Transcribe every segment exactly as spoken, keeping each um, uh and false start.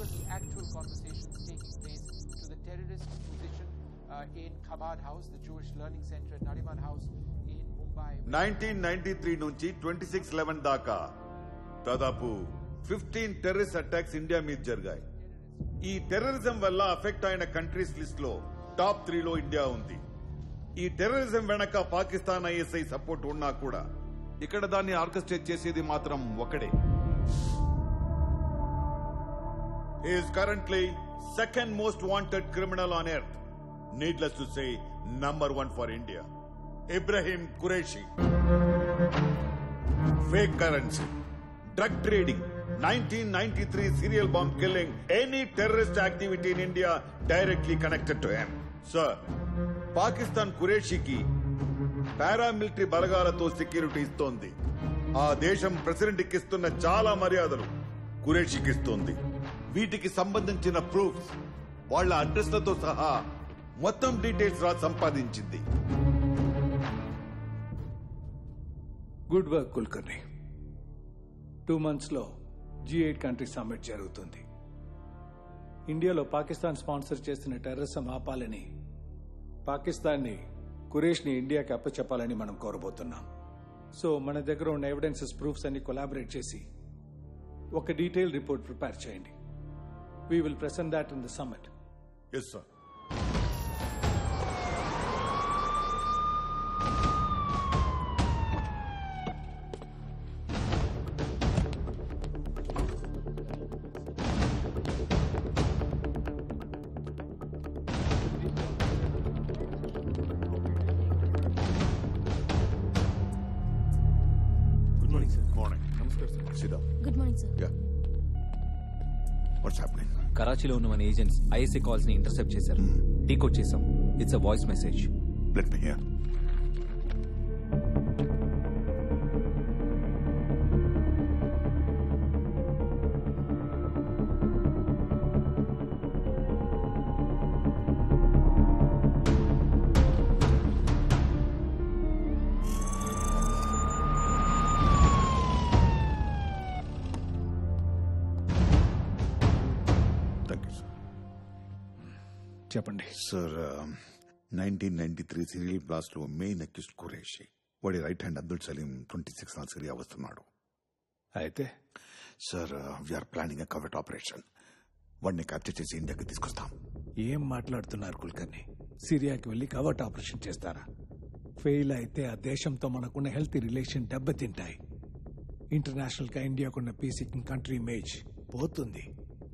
was the actual conversations taking place to the terrorists' position uh, in Chabad House, the Jewish Learning Center at Nariman House in Mumbai. nineteen ninety-three నుంచి twenty-six eleven దాకా దాదాపు fifteen terrorist attacks India మీద జరిగాయి. ఈ terrorism వల్ల affect అయిన countries list లో top త్రీలో ఇండియా ఉంది. ఈ టెర్రరిజం వెనక పాకిస్తాన్ ఐఎస్ఐ సపోర్ట్ ఉన్నా కూడా ఇక్కడ దాన్ని ఆర్కెస్ట్రేట్ చేసేది మాత్రం ఒకడే. He is currently second most wanted criminal on earth. Needless to say, number one for India. Ibrahim Qureshi. Fake currency, drug trading, nineteen ninety-three serial bomb killing, any terrorist activity in India directly connected to him. Sir, Pakistan Qureshiకి paramilitary బలగాలతో security ఇస్తోంది. ఆ దేశం ప్రెసిడెంట్కి ఇస్తున్న చాలా మర్యాదలు ఖురేషీకి ఇస్తోంది. వీటికి సంబంధించిన ప్రూఫ్స్ వాళ్ల అడ్రస్లతో సహా మొత్తం డీటెయిల్స్ రా సంపాదించింది. Good work Kulkarni. Two months లో జీ ఎయిట్ కంట్రీ సమ్మిట్ జరుగుతుంది. ఇండియాలో పాకిస్తాన్ స్పాన్సర్ చేస్తున్న టెర్రరిజం ఆపాలని, పాకిస్తాన్ ని ఖురేష్ ని ఇండియాకి అప్పచెప్పాలని మనం కోరబోతున్నాం. సో మన దగ్గర ఉన్న ఎవిడెన్సెస్, ప్రూఫ్స్ అన్ని కొలాబరేట్ చేసి ఒక డీటెయిల్ రిపోర్ట్ ప్రిపేర్ చేయండి. We will present that in the summit. Yes, sir. Good morning, sir. Morning. Namaskar, sir. Sit down. Good morning, sir. Yeah. What's happening? కరాచీలో ఉన్న మన ఏజెంట్స్ ఐఎస్ఐ కాల్స్ ని intercept చేశారు. Decode చేశాం. It's a voice message. Let me hear. చెప్పండి sir. Nineteen ninety three serial blast లో main accused Qureshi, వాడి right hand Abdul Saleem twenty six నాలు సిరియా వస్తున్నాడు. అయితే sir, we're planning covert operation. వాడిని క్యాప్చర్ చేసి ఇండియాకి తీసుకొస్తాం. ఏం మాట్లాడుతున్నారు కుల్కర్ని? సిరియాకి వెళ్లి కవర్ట్ ఆపరేషన్ చేస్తారా? ఫెయిల్ అయితే ఆ దేశంతో మనకున్న హెల్తీ రిలేషన్ దెబ్బతింటాయి. ఇంటర్నేషనల్ గా ఇండియాకున్న పీసీకింగ్ కంట్రీ ఇమేజ్ పోతుంది.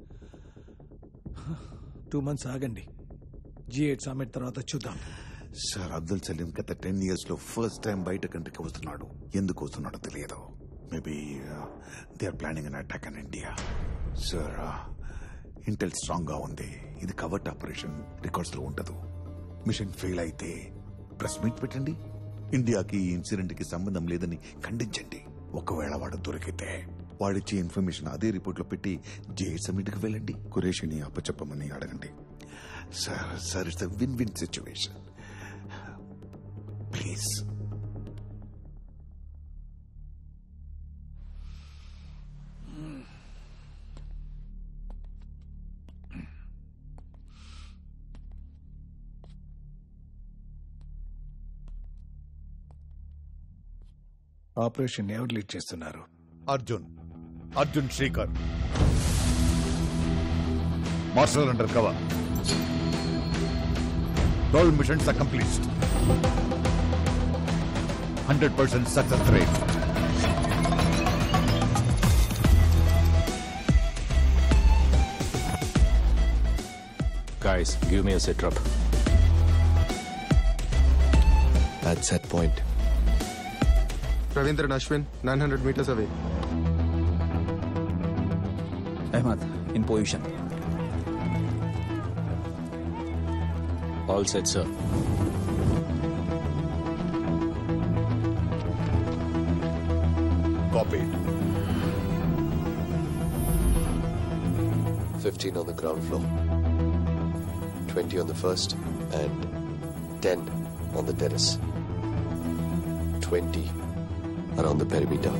టూ మంత్స్ ఆగండి. జీ ఎయిట్ సమ్మిట్ తర్వాత చూద్దాం. సార్, అబ్దుల్ సలీం గత టెన్ ఇయర్స్ లో ఫస్ట్ టైం బయట కంట్రీకి వస్తున్నాడు. ఎందుకు వస్తున్నాడో తెలియదు. Maybe they are planning an attack in India. Sir, intel strong గా ఉంది. ఇది కవర్ట్ ఆపరేషన్, రికార్డ్స్ లో ఉండదు. మిషన్ ఫెయిల్ అయితే ప్రెస్ మీట్ పెట్టండి. ఇండియాకి ఈ ఇన్సిడెంట్ కి సంబంధం లేదని ఖండించండి. ఒకవేళ వాడు దొరికితే వాడిచ్చే ఇన్ఫర్మేషన్ అదే రిపోర్ట్ లో పెట్టి జే సమ్మిట్ కి వెళ్ళండి. ఖురేషిని అప్పచెప్పమని అడగండి. Sir sir it's a win win situation. Please. Operation ఎవరు లీడ్ చేస్తున్నారు? Arjun Arjun Srikar, marshal under cover. Twelve missions accomplished. Hundred percent success rate. Guys, give me a sit rep. At set point. Ravindra and Ashwin, nine hundred meters away. Ahmad, in position. All set, sir. Copied. fifteen on the ground floor. twenty on the first and ten on the terrace. twenty around the perimeter.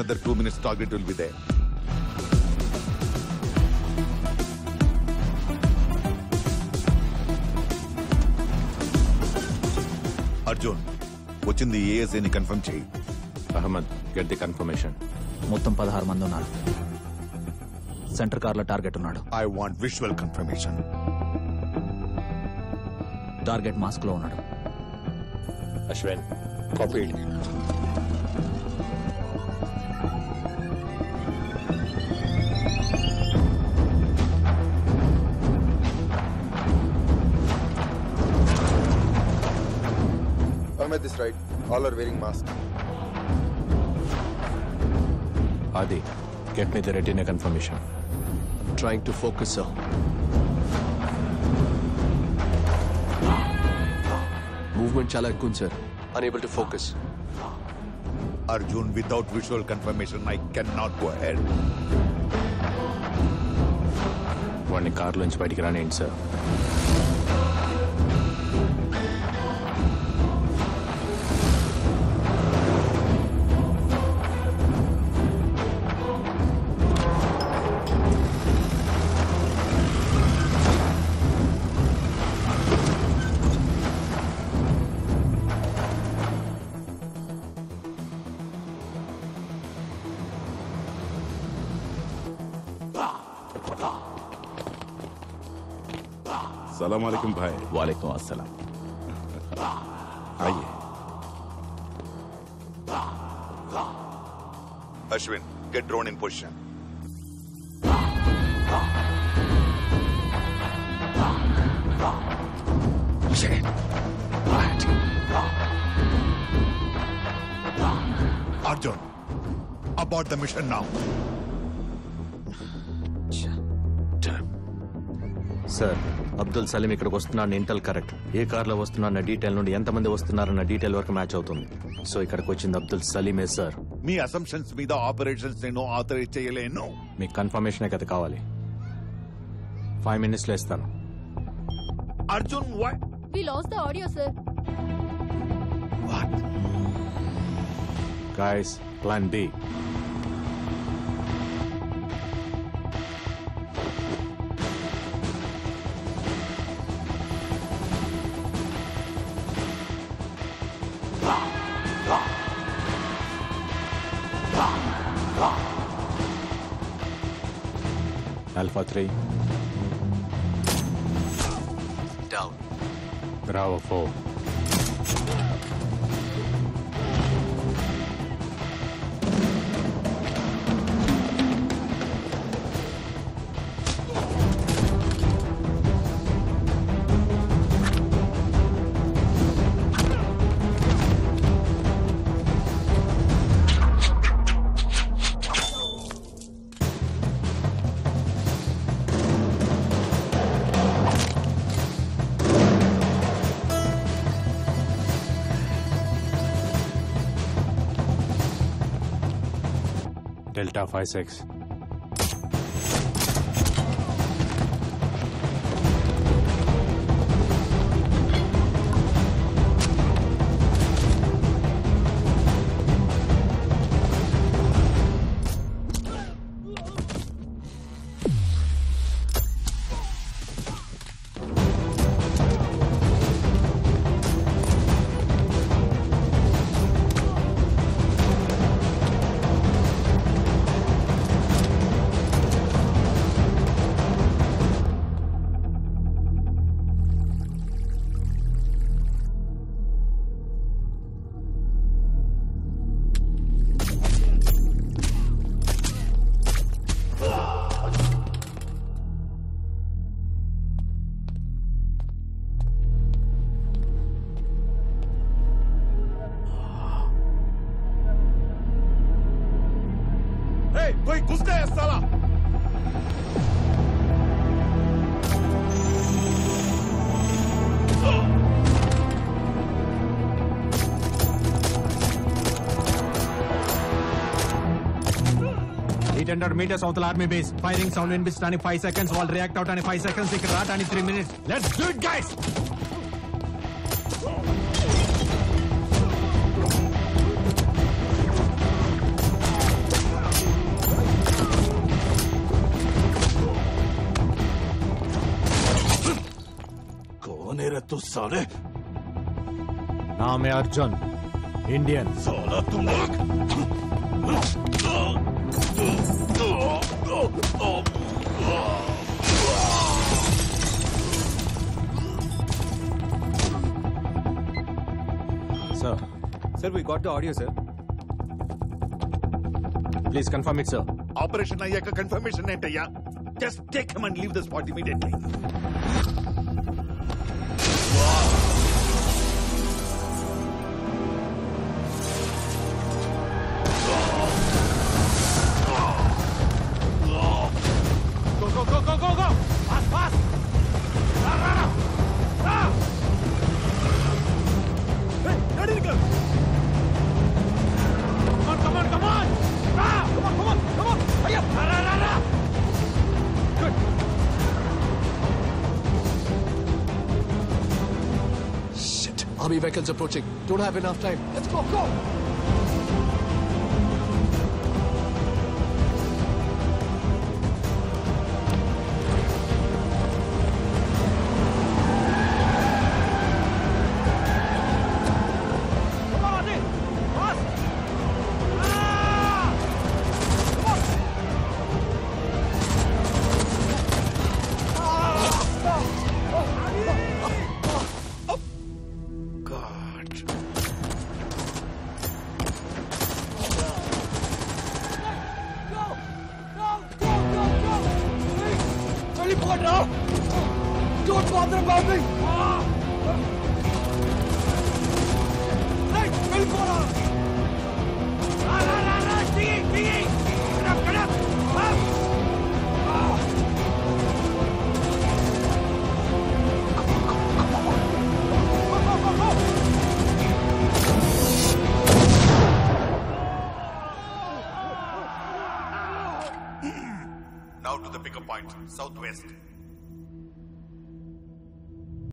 another two minutes, target will be there. Arjun వచ్చింది ఏఎస్ఐని confirm చేయి. Ahmed, get the confirmation. మొత్తం పదహారు మంది ఉన్నారు. Centre కార్లో target ఉన్నాడు. I want visual confirmation. Target mask లో ఉన్నాడు. Ashwin, copied. Ahmed is right. All are wearing masks. Adi, get me the retina confirmation. I'm trying to focus, sir. Movement chala ekkun, sir. Unable to focus. Arjun, without visual confirmation, I cannot go ahead. వాడిని కార్లోంచి బయటికి రానియండి sir. सलाम वालेकुम भाई. वालेकुम अस्सलाम. आइए. Ashwin, get drone in position. Arjun, abort the mission now. Sir, Abdul Saleem ఇక్కడికి వస్తున్నాడన్న ఇంటెల్ కరెక్ట్. ఏ కార్లో వస్తున్నారన్న డీటెయిల్ నుండి ఎంతమంది వస్తున్నారన్న డీటెయిల్ వరకు మ్యాచ్ అవుతుంది. సో ఇక్కడికి వచ్చింది అబ్దుల్ సలీమే సార్. మీ అసంప్షన్స్ మీద ఆపరేషన్స్ నేను ఆథరైజ్ చేయలేను. మీకు కన్ఫర్మేషన్ కదా కావాలి. ఫైవ్ మినిట్స్ లో ఇస్తాను. Arjun, what? We lost the audio, sir. What? Guys, plan B. Alpha three. Down. Bravo four. Delta five six. कोई घुस गया साला. eight hundred meters south army base. Firing sound వినిపిస్తానికి five seconds. Wall react out అని five seconds. ఇక్కడ రావడానికి three minutes. Let's do it, guys. कौन है रे तू साले? नाम है अर्जुन, इंडियन। साला तुम लोग Sir, sir, we got the audio, sir. Please confirm it sir. Operation అయ్యాక కన్ఫర్మేషన్ ఏంటయ్యా? Just take him and leave the spot immediately. Go, go, go, go, go, go! Fast, fast! Run, run, run! Hey, ready to go! Come on, come on, come on! Ah, come on, come on, come on! Hurry up! Run, run, run! Good. Shit. Army vehicles approaching. Don't have enough time. Let's go, go! Don't bother about me! Hey, Wilbora! Run, run, run, run! Diggy, diggy! Get up, get up! Up! Now to the pickup point, southwest.